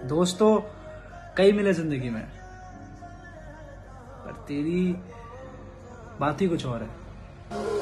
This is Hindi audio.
दोस्तों कई मिले जिंदगी में, पर तेरी बात ही कुछ और है।